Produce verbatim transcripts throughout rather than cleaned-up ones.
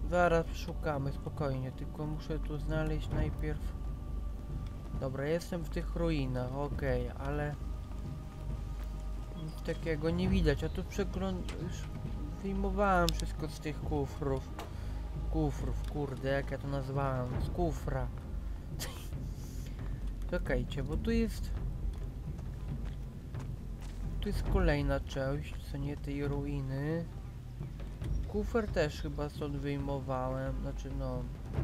Zaraz szukamy, spokojnie, tylko muszę tu znaleźć najpierw... Dobra, jestem w tych ruinach, okej, okay, ale... Nic takiego nie widać, a tu przegląd... już wyjmowałem wszystko z tych kufrów. Kufrów, kurde, jak ja to nazwałem, z kufra. Czekajcie, bo tu jest... Tu jest kolejna część, co nie tej ruiny. Kufer też chyba stąd wyjmowałem, znaczy no...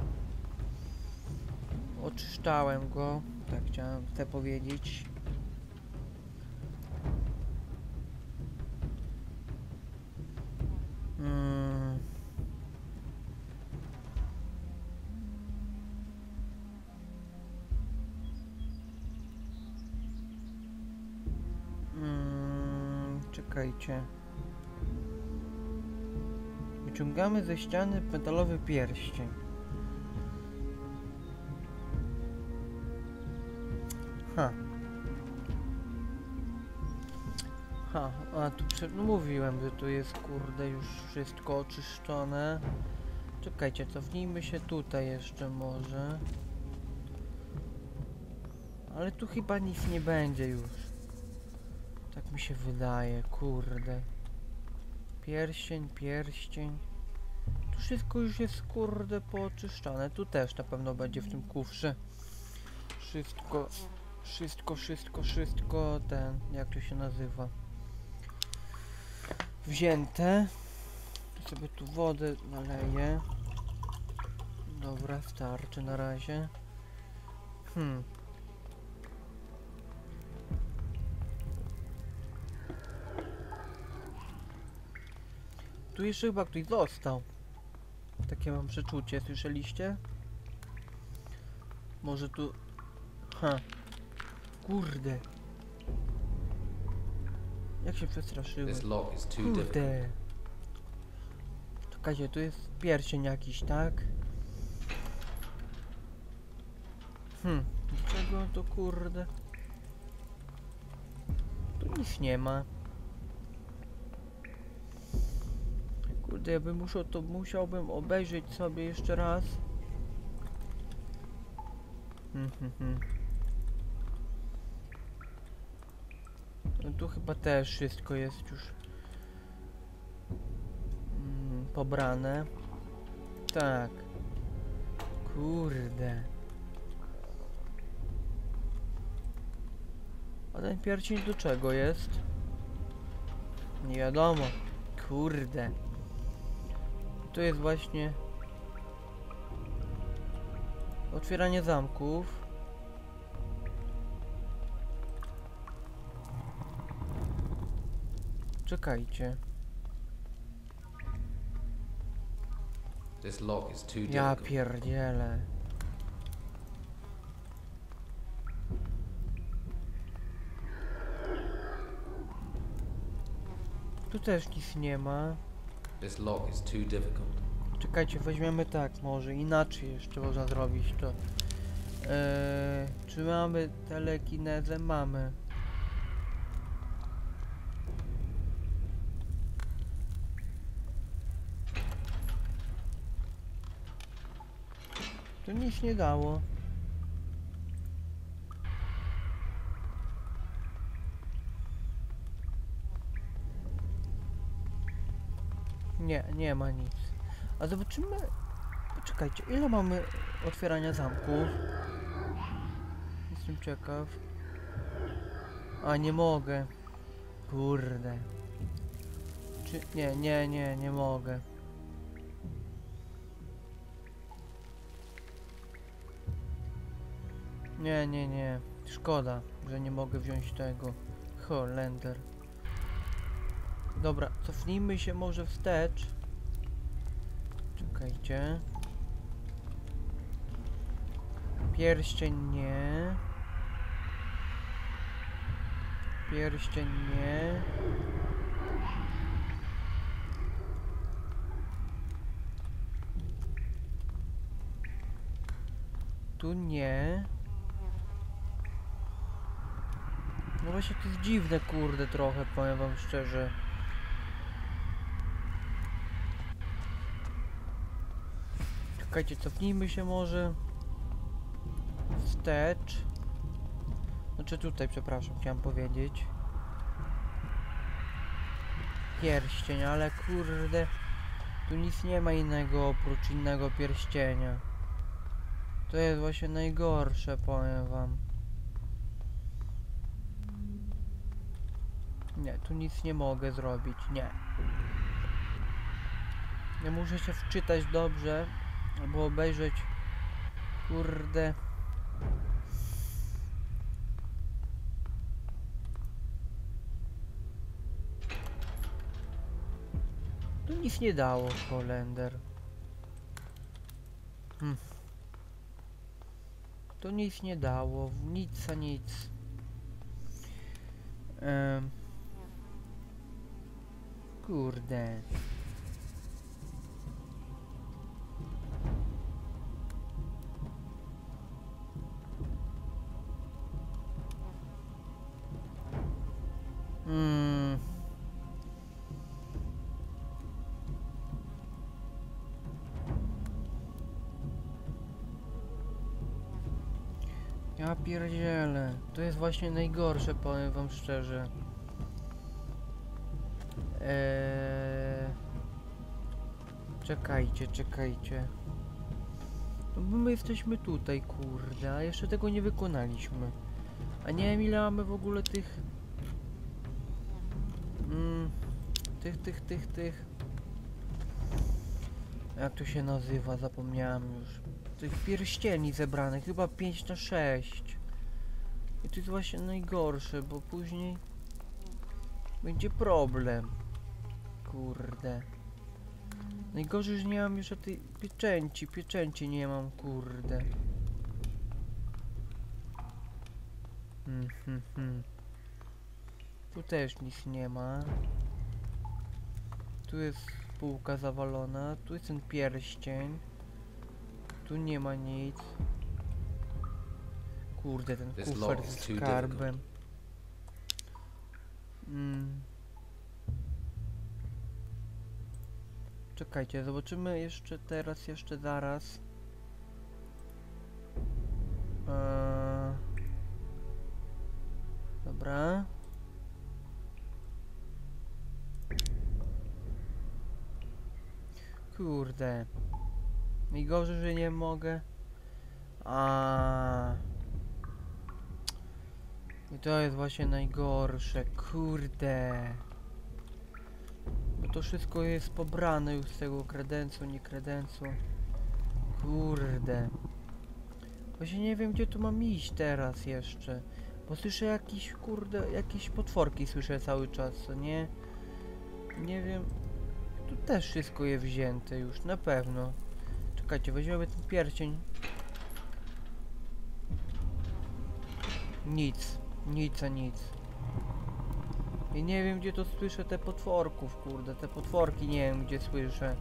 Oczyszczałem go, tak chciałem chcę powiedzieć. Hmm. Hmm. Czekajcie. Wyciągamy ze ściany metalowy pierścień. Ha. Ha, a tu przed... no mówiłem, że tu jest kurde już wszystko oczyszczone. Czekajcie, cofnijmy się tutaj jeszcze może. Ale tu chyba nic nie będzie już. Tak mi się wydaje, kurde. Pierścień, pierścień. Tu wszystko już jest kurde pooczyszczane. Tu też na pewno będzie w tym kufrze. Wszystko, wszystko, wszystko, wszystko ten, jak to się nazywa? Wzięte. Sobie tu wodę naleję. Dobra, starczy na razie. Hmm. Tu jeszcze chyba ktoś został. Takie mam przeczucie, słyszeliście? Może tu... Ha. Kurde. Jak się przestraszyłem. Kurde. Czekajcie, tu jest pierścień jakiś, tak? Hmm, dlaczego to kurde? Tu nic nie ma. Kurde, ja bym musiał, to musiałbym obejrzeć sobie jeszcze raz. Hmm, hmm, hmm. No tu chyba też wszystko jest już mm, pobrane. Tak. Kurde. A ten pierścień do czego jest? Nie wiadomo. Kurde. Tu jest właśnie otwieranie zamków. Czekajcie. Ja pierdzielę. Tu też nic nie ma. Czekajcie, weźmiemy tak, może inaczej jeszcze można zrobić to. Eee, czy mamy telekinezę? Mamy. To nic nie dało. Nie, nie ma nic. A zobaczymy... Poczekajcie, ile mamy otwierania zamków? Jestem ciekaw. A, nie mogę. Kurde. Czy... Nie, nie, nie, nie mogę. Nie, nie, nie. Szkoda, że nie mogę wziąć tego. Holender. Dobra, cofnijmy się może wstecz. Czekajcie. Pierścień nie. Pierścień nie. Tu nie. No właśnie to jest dziwne, kurde, trochę, powiem wam szczerze. Czekajcie, cofnijmy się może. Wstecz. Znaczy tutaj, przepraszam, chciałem powiedzieć. Pierścień, ale kurde. Tu nic nie ma innego oprócz innego pierścienia. To jest właśnie najgorsze, powiem wam. Nie, tu nic nie mogę zrobić, nie. Ja muszę się wczytać dobrze, albo obejrzeć, kurde. Tu nic nie dało, Holender. Hm. To nic nie dało, nic a nic. Um. Kurde. Hmm. Ja pierdzielę. To jest właśnie najgorsze, powiem wam szczerze. Eee... Czekajcie, czekajcie. No bo my jesteśmy tutaj, kurde, a jeszcze tego nie wykonaliśmy. A nie wiem, ile mamy w ogóle tych... Mm, tych, tych, tych, tych... Jak to się nazywa? Zapomniałem już. Tych pierścieni zebranych, chyba pięć na sześć. I to jest właśnie najgorsze, bo później... będzie problem. Kurde. Najgorzej, że nie mam jeszcze tej pieczęci. Pieczęci nie mam, kurde. Hmm, hmm, hmm. Tu też nic nie ma. Tu jest półka zawalona. Tu jest ten pierścień. Tu nie ma nic. Kurde, ten kufer z skarbem. Hmm. Czekajcie, zobaczymy jeszcze teraz, jeszcze zaraz. Eee... Dobra. Kurde. Najgorzej, że nie mogę. A. I to jest właśnie najgorsze. Kurde. Bo to wszystko jest pobrane już z tego kredensu, nie kredensu. Kurde. Właśnie nie wiem, gdzie tu mam iść teraz jeszcze. Bo słyszę jakieś, kurde, jakieś potworki słyszę cały czas, co nie? Nie wiem. Tu też wszystko jest wzięte już, na pewno. Czekajcie, weźmiemy ten pierścień. Nic. Nic a nic. I nie wiem, gdzie to słyszę te potworków, kurde. Te potworki nie wiem, gdzie słyszę.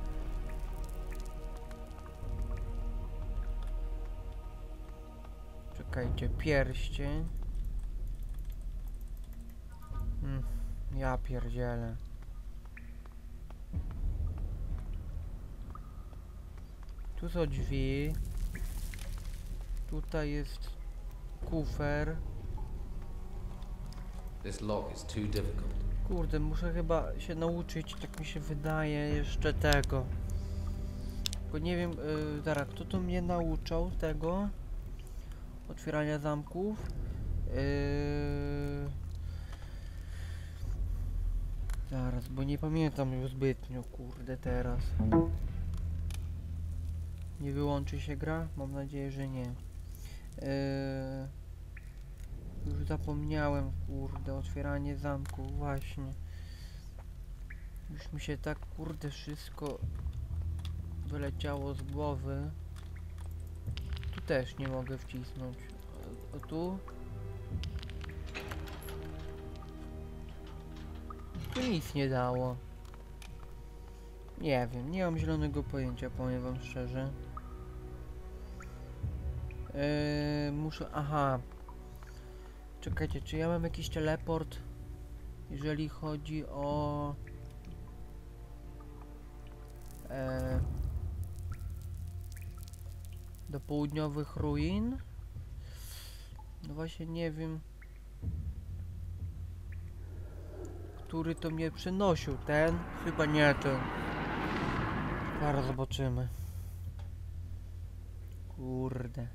Czekajcie, pierścień. Hmm, ja pierdzielę. Tu są drzwi. Tutaj jest kufer. This lock is too difficult. Kurde, muszę chyba się nauczyć, tak mi się wydaje, jeszcze tego. Tylko nie wiem, yy, zaraz, kto to mnie nauczał tego? Otwierania zamków. Yy... Zaraz, bo nie pamiętam już zbytnio, kurde, teraz. Nie wyłączy się gra? Mam nadzieję, że nie. Yy... Już zapomniałem, kurde, otwieranie zamku, właśnie. Już mi się tak, kurde, wszystko wyleciało z głowy. Tu też nie mogę wcisnąć. O, o tu? Tu nic nie dało. Nie wiem, nie mam zielonego pojęcia, powiem wam szczerze. Yy, muszę... Aha. Czekajcie, czy ja mam jakiś teleport? Jeżeli chodzi o... E... Do południowych ruin? No właśnie nie wiem, który to mnie przynosił. Ten? Chyba nie ten. Zaraz zobaczymy. Kurde.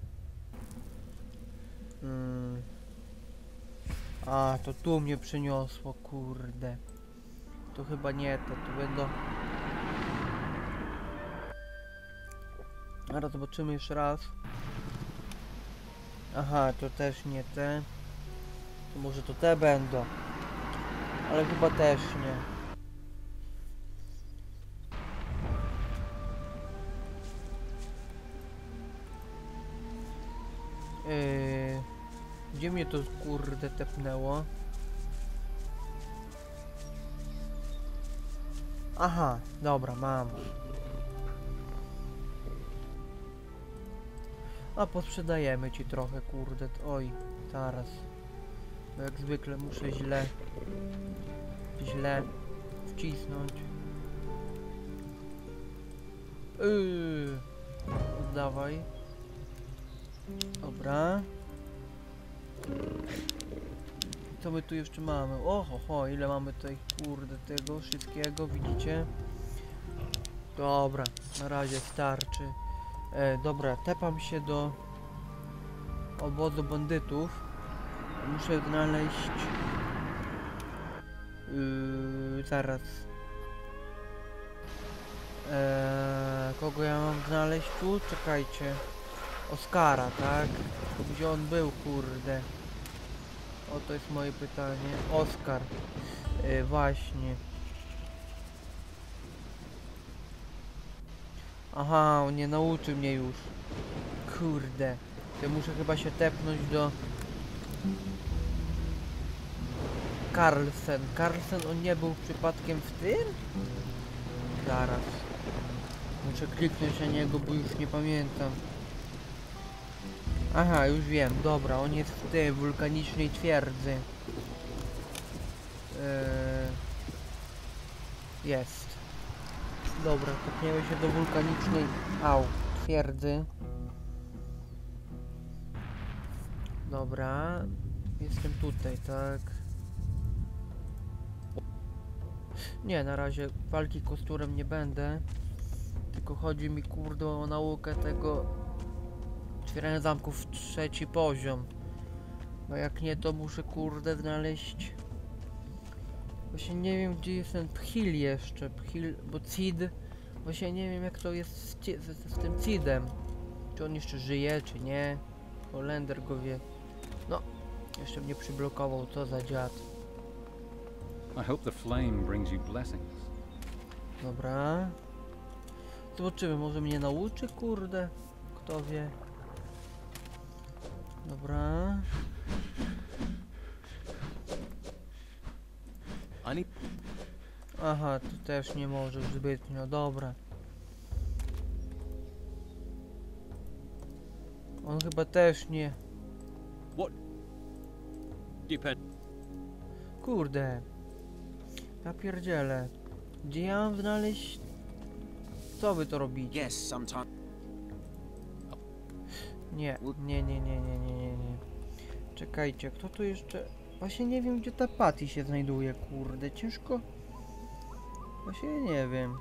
Hmm. A, to tu mnie przyniosło, kurde. To chyba nie to, to będą... Zaraz zobaczymy jeszcze raz. Aha, to też nie te. To może to te będą. Ale chyba też nie. Yy, gdzie mnie to kurde tepnęło? Aha, dobra, mam. A posprzedajemy ci trochę, kurde. Oj, zaraz. Bo jak zwykle muszę źle, źle wcisnąć. Yy, oddawaj. Dobra. Co my tu jeszcze mamy? Oho, ho, ile mamy tutaj, kurde, tego wszystkiego, widzicie? Dobra, na razie starczy. E, dobra, tepam się do obozu bandytów. Muszę znaleźć... Yy, zaraz. E, kogo ja mam znaleźć tu? Czekajcie. Oskara, tak? Gdzie on był, kurde? O, to jest moje pytanie. Oskar. E, właśnie. Aha, on nie nauczy mnie już. Kurde. Ja muszę chyba się tepnąć do... Carlsen. Carlsen, on nie był przypadkiem w tym? Zaraz. Muszę kliknąć na niego, bo już nie pamiętam. Aha, już wiem. Dobra, on jest w tej wulkanicznej twierdzy. Eee... Jest. Dobra, tepniemy się do wulkanicznej... Au, twierdzy. Dobra. Jestem tutaj, tak? Nie, na razie walki kosturem nie będę. Tylko chodzi mi, kurde, o naukę tego otwierania zamków w trzeci poziom. Bo jak nie, to muszę, kurde, znaleźć... Właśnie nie wiem, gdzie jest ten Phil jeszcze. Phil, bo Cid... Właśnie nie wiem, jak to jest z, z, z tym Cidem. Czy on jeszcze żyje, czy nie. Holender go wie. No, jeszcze mnie przyblokował, co za dziad. I hope the flame brings you blessings. Dobra. Zobaczymy, może mnie nauczy, kurde. Kto wie. Dobra. I need Aha, tu też nie może zbytnio, dobra. On chyba też nie. What? Depend. Kurde. Ja pierdzielę. Gdzie ja mam znaleźć... Co wy to robicie? Yes, sometime. Nie, nie, nie, nie, nie, nie, nie, nie. Czekajcie, kto tu jeszcze... Właśnie nie wiem, gdzie ta Patty się znajduje, kurde, ciężko... Właśnie nie wiem.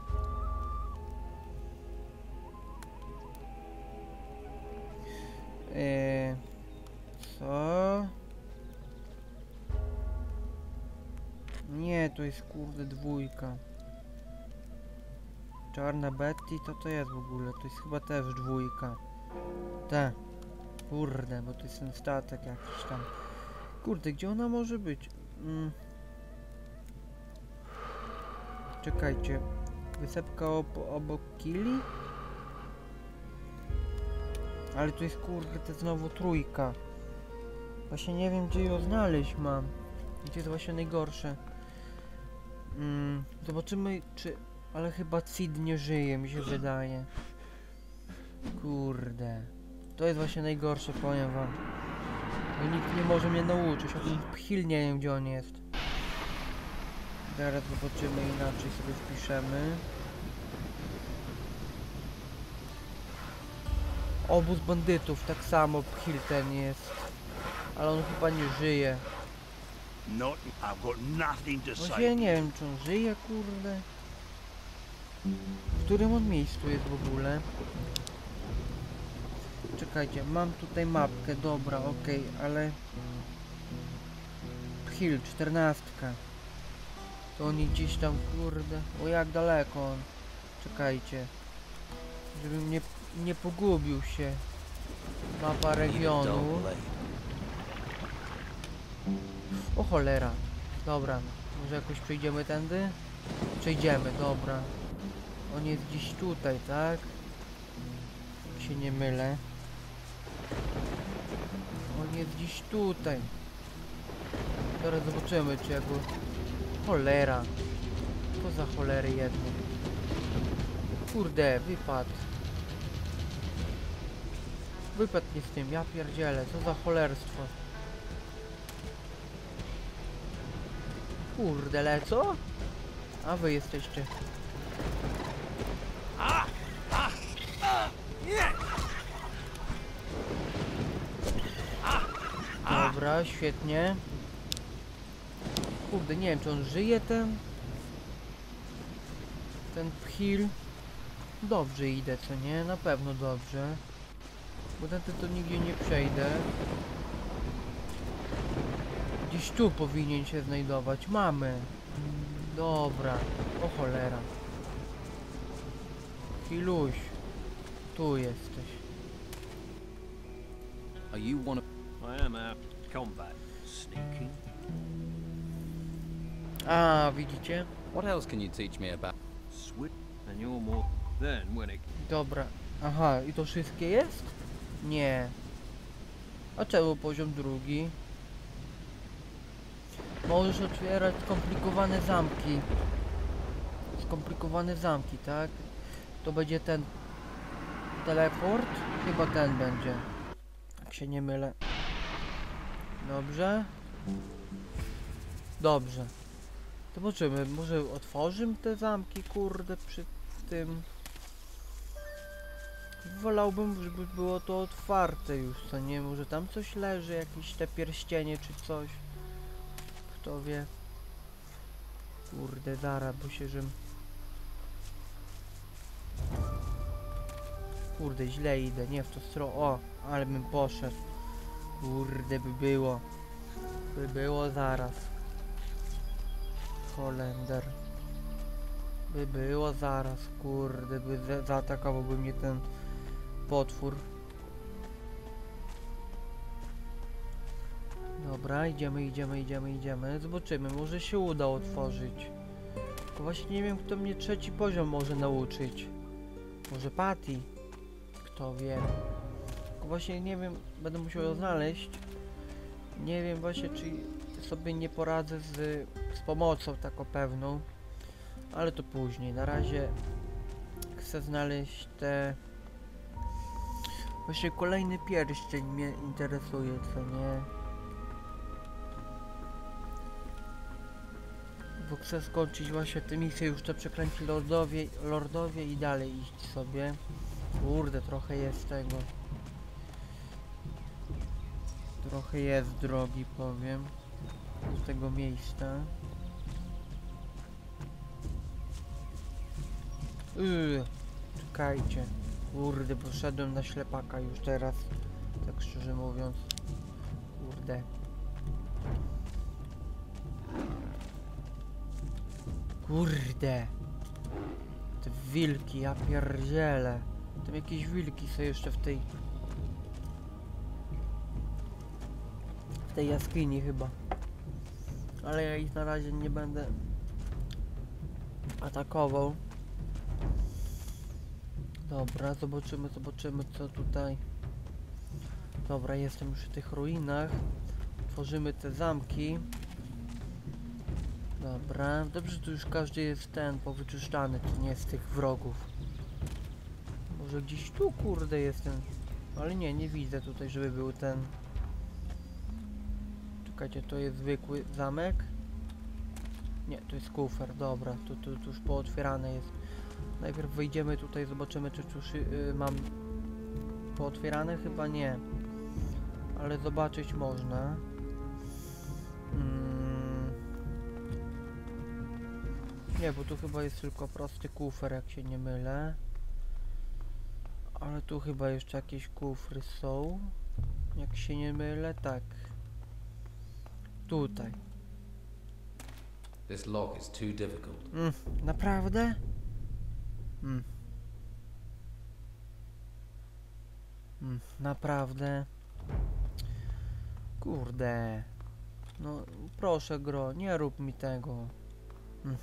Eee, co? Nie, to jest, kurde, dwójka. Czarna Betty, to to jest w ogóle, to jest chyba też dwójka. Te. Kurde, bo to jest ten statek jakiś tam. Kurde, gdzie ona może być? Mm. Czekajcie. Wysepka ob obok Kili? Ale tu jest, kurde, to znowu trójka. Właśnie nie wiem, gdzie ją znaleźć mam. I to jest właśnie najgorsze. Mm. Zobaczymy, czy... Ale chyba Cid nie żyje, mi się wydaje. Kurde. To jest właśnie najgorsze, powiem wam. Bo nikt nie może mnie nauczyć, a ten Phil nie wiem, gdzie on jest. Zaraz zobaczymy, inaczej sobie wpiszemy. Obóz bandytów, tak samo Hilton jest. Ale on chyba nie żyje. Not, I've got nothing to Właśnie say. ja nie wiem, czy on żyje, kurde. W którym on miejscu jest w ogóle? Czekajcie, mam tutaj mapkę, dobra, okej, ale... Hill, czternastka. To oni gdzieś tam, kurde... O, jak daleko on? Czekajcie. Żebym nie, nie pogubił się. Mapa regionu. O cholera. Dobra, może jakoś przejdziemy tędy? Przejdziemy, dobra. On jest gdzieś tutaj, tak? Jak się nie mylę. On jest gdzieś tutaj. Teraz zobaczymy, czy ja go... Cholera. Co za cholery jedno. Kurde, wypadł. Wypadł nie z tym, ja pierdzielę. Co za cholerstwo. Kurde, lecą? A wy jesteście. Dobra, świetnie. Kurde, nie wiem, czy on żyje ten... Ten Hill. Dobrze idę, co nie? Na pewno dobrze. Bo ten to nigdzie nie przejdę. Gdzieś tu powinien się znajdować. Mamy. Dobra. O cholera. Hiluś. Tu jesteś. Are you one of... I am out combat. Sneaking. A, widzicie? What else can you teach me about? Swift. And you're more... Then when it... Dobra. Aha, i to wszystkie jest? Nie. A czemu poziom drugi? Możesz otwierać skomplikowane zamki. Skomplikowane zamki, tak? To będzie ten teleport? Chyba ten będzie. Jak się nie mylę. Dobrze? Dobrze. Zobaczymy, może otworzymy te zamki, kurde, przy tym. Wolałbym, żeby było to otwarte już, co nie? Może tam coś leży, jakieś te pierścienie czy coś. Kto wie. Kurde, zaraz, bo się żem... Kurde, źle idę, nie w to stronę. O, ale bym poszedł. Kurde, by było. By było zaraz. Holender. By było zaraz, kurde, by za zaatakowałby mnie ten potwór. Dobra, idziemy, idziemy, idziemy, idziemy. Zobaczymy, może się uda otworzyć. Tylko właśnie nie wiem, kto mnie trzeci poziom może nauczyć. Może Patty? Kto wie. Tylko właśnie nie wiem, będę musiał ją znaleźć. Nie wiem właśnie, czy sobie nie poradzę z, z pomocą taką pewną. Ale to później. Na razie chcę znaleźć te... Właśnie kolejny pierścień mnie interesuje, co nie? Bo chcę skończyć właśnie tę misję, już te przeklęci lordowie, lordowie i dalej iść sobie. Kurde, trochę jest tego. Trochę jest drogi, powiem. Do tego miejsca. Yy, czekajcie. Kurde, poszedłem na ślepaka już teraz. Tak szczerze mówiąc. Kurde. Kurde. Te wilki, ja pierdzielę. Tam jakieś wilki są jeszcze w tej... W tej jaskini chyba. Ale ja ich na razie nie będę atakował. Dobra, zobaczymy, zobaczymy co tutaj. Dobra, jestem już w tych ruinach. Tworzymy te zamki. Dobra, dobrze, tu już każdy jest ten powyczyszczany, to nie z tych wrogów. Może gdzieś tu, kurde, jest ten. Ale nie, nie widzę tutaj, żeby był ten. Czekajcie, to jest zwykły zamek. Nie, to jest kufer, dobra, tu, tu, tu już pootwierane jest. Najpierw wejdziemy tutaj, zobaczymy, czy tu yy, mam pootwierane? Chyba nie. Ale zobaczyć można. Mm. Nie, bo tu chyba jest tylko prosty kufer, jak się nie mylę. Ale tu chyba jeszcze jakieś kufry są. Jak się nie mylę, tak. Tutaj. This lock is too difficult. Mm, naprawdę? Mm. Mm, naprawdę? Kurde. No, proszę gro, nie rób mi tego. Mm.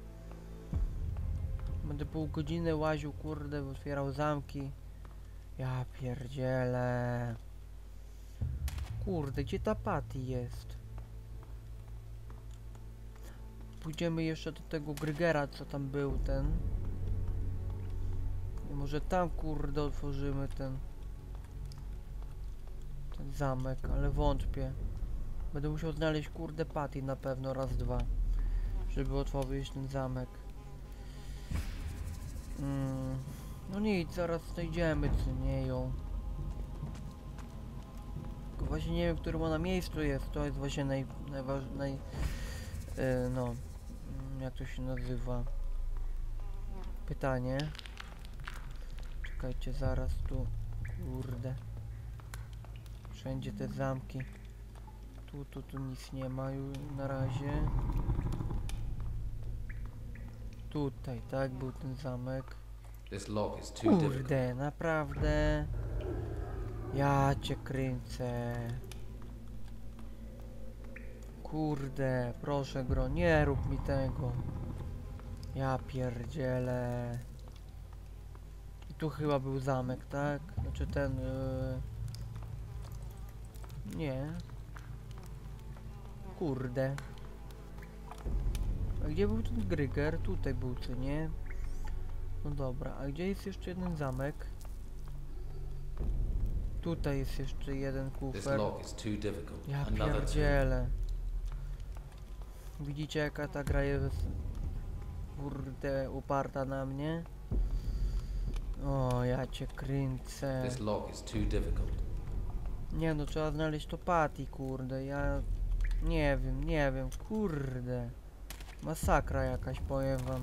Będę pół godziny łaził, kurde, otwierał zamki. Ja pierdzielę. Kurde, gdzie ta Patty jest? Pójdziemy jeszcze do tego Grygera, co tam był ten. I może tam, kurde, otworzymy ten... ten zamek, ale wątpię. Będę musiał znaleźć, kurde, Patty na pewno raz, dwa. Żeby otworzyć ten zamek. Mm. No nic, zaraz znajdziemy, co nie ją. Tylko właśnie nie wiem, w którym ona miejscu jest. To jest właśnie naj... najważniejsze... Naj, yy, no... Jak to się nazywa? Pytanie. Czekajcie, zaraz tu. Kurde. Wszędzie te zamki. Tu, tu, tu nic nie ma już na razie. Tutaj, tak? Był ten zamek. This lock is too difficult. Kurde, naprawdę. Ja cię kręcę. Kurde, proszę gro, nie rób mi tego. Ja pierdzielę. I tu chyba był zamek, tak? Znaczy ten... Yy... Nie. Kurde. A gdzie był ten Gryger? Tutaj był, co nie? No dobra, a gdzie jest jeszcze jeden zamek? Tutaj jest jeszcze jeden This kufer. lock is too difficult. Ja Another two. pierdzielę. Widzicie, jaka ta gra jest, kurde, uparta na mnie? O, ja cię kręcę. This lock is too difficult. Nie no, trzeba znaleźć to Patty, kurde, ja... Nie wiem, nie wiem, kurde. Masakra jakaś, powiem wam.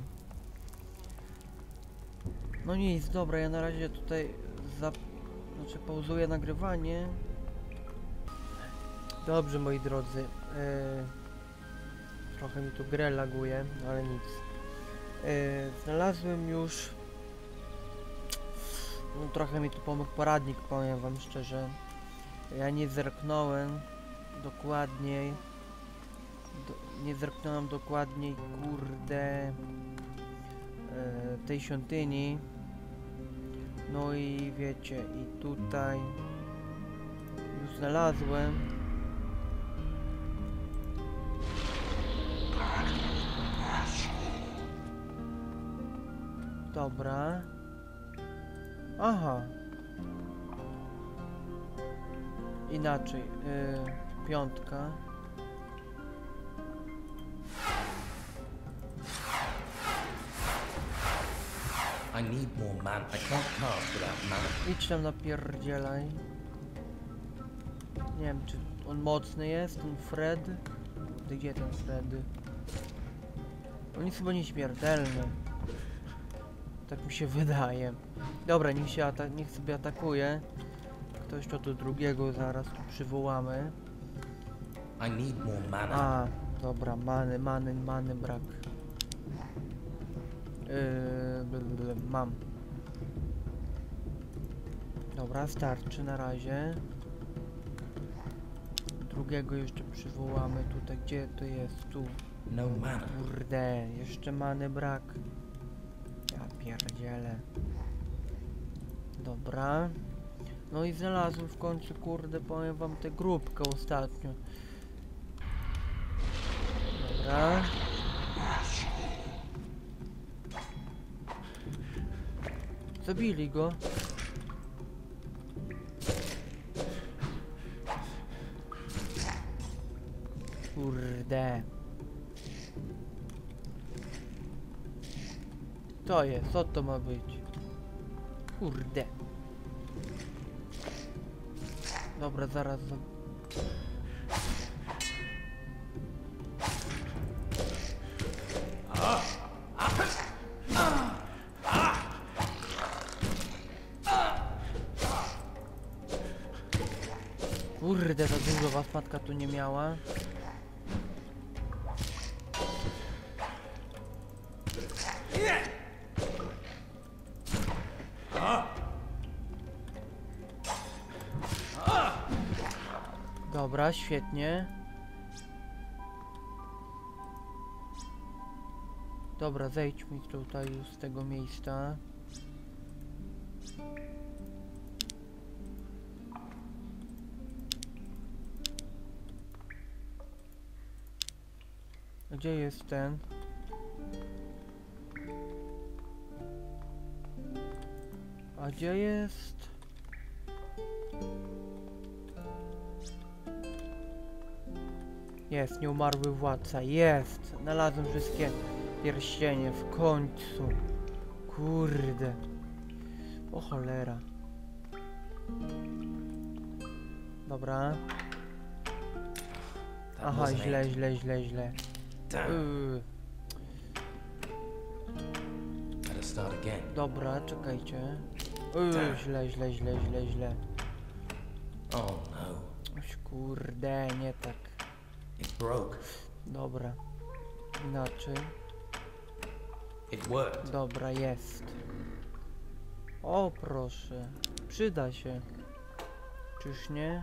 No nic, dobra, ja na razie tutaj za... Znaczy pauzuję nagrywanie. Dobrze, moi drodzy. Yy... Trochę mi tu grę laguje, ale nic. Yy, znalazłem już... No, trochę mi tu pomógł poradnik, powiem wam szczerze. Ja nie zerknąłem dokładniej. Do, nie zerknąłem dokładniej, kurde, yy, tej świątyni. No i wiecie, i tutaj już znalazłem. Dobra. Aha. Inaczej. Yy, piątka. I need more mana. I can't cast without mana. Idź tam napierdzielaj. Nie wiem, czy on mocny jest, ten Fred? Gdzie ten Fred? On jest chyba nieśmiertelny. Tak mi się wydaje. Dobra, niech się ata niech sobie atakuje. Ktoś to do drugiego zaraz tu przywołamy. I need more mana. A, dobra, many, many, many brak. Yy, bl, bl, bl, mam. Dobra, starczy na razie. Drugiego jeszcze przywołamy tutaj. Gdzie to jest? Tu. No mana. Kurde, jeszcze many brak. Ja pierdzielę. Dobra. No i znalazłem w końcu, kurde, powiem wam tę grupkę ostatnio. Dobra. Zabili go. Kurde. To jest, co to ma być? Kurde. Dobra, zaraz. za- Kurde, za dużo was matka tu nie miała. Dobra, świetnie. Dobra, zejdź mi tutaj już z tego miejsca. Gdzie jest ten? A gdzie jest? Jest, nieumarły władca, jest! Znalazłem wszystkie pierścienie, w końcu. Kurde. O cholera. Dobra. That Aha, wasn't źle, it. źle, źle, źle. Damn. Yy. Better start again. Dobra, czekajcie. Yy, źle, źle, źle, źle, źle. Oh no. Oś kurde, nie tak. It broke. Dobra. Inaczej. It worked. Dobra, jest. O, proszę. Przyda się. Czyż nie?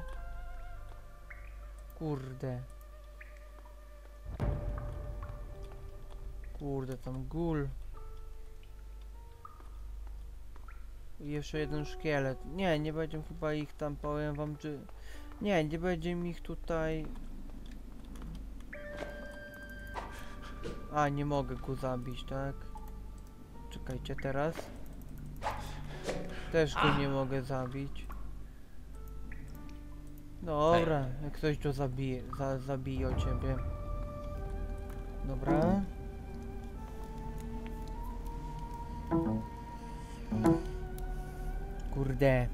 Kurde. Kurde, tam gul. I jeszcze jeden szkielet. Nie, nie będzie chyba ich tam, powiem wam, czy... Nie, nie będzie mi ich tutaj... A, nie mogę go zabić, tak? Czekajcie teraz. Też go nie mogę zabić. Dobra, jak ktoś to zabije, za, zabije o ciebie. Dobra. Kurde.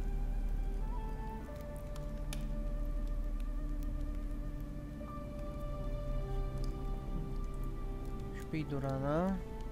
Śpi do rana.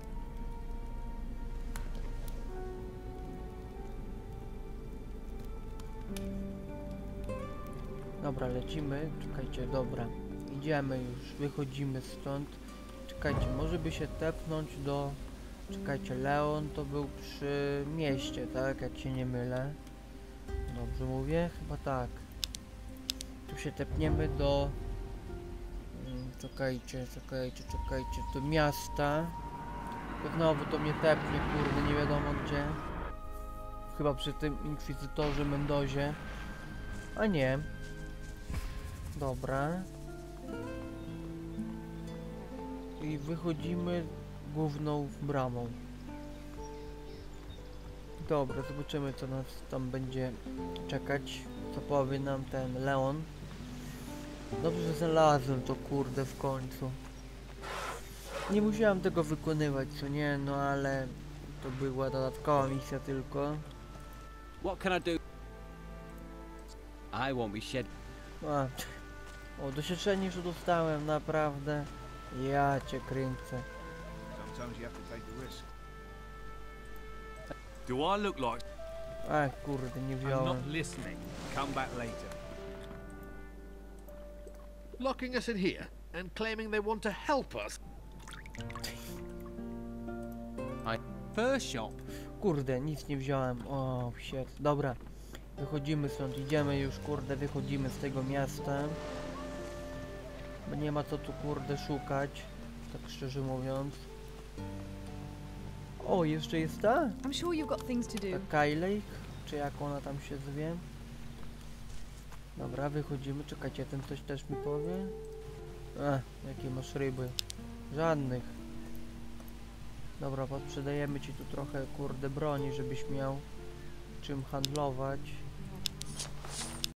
Dobra, lecimy. Czekajcie, dobra. Idziemy już, wychodzimy stąd. Czekajcie, może by się tepnąć do... Czekajcie, Leon to był przy mieście, tak? Jak się nie mylę. Dobrze mówię? Chyba tak. Tu się tepniemy do... Mm, Czekajcie, czekajcie, czekajcie. Do miasta. Tylko znowu to mnie tepnie, kurde, nie wiadomo gdzie. Chyba przy tym inkwizytorze Mendozie. A nie. Dobra. I wychodzimy główną bramą. Dobra, zobaczymy co nas tam będzie czekać. Co powie nam ten Leon. Dobrze, że znalazłem to kurde w końcu. Nie musiałem tego wykonywać, co nie, no ale to była dodatkowa misja tylko. What can I do? I won't be shed. A, o, doświadczenie już dostałem, naprawdę. Ja cię kręcę. Sometimes you have to take the risk. Do I look like A, kurde, nie I'm wziąłem. not listening. Come back later. Locking us in here and claiming they want to help us. First shop. Kurde, nic nie wziąłem. O, shit. Dobra. Wychodzimy stąd, idziemy już, kurde, wychodzimy z tego miasta. Bo nie ma co tu, kurde, szukać. Tak szczerze mówiąc. O, jeszcze jest ta? I'm sure you've got things to do. Ta Kylake? Czy jak ona tam się zwie? Dobra, wychodzimy. Czekajcie, ten coś też mi powie. A, jakie masz ryby? Żadnych. Dobra, podsprzedajemy ci tu trochę, kurde, broni, żebyś miał czym handlować.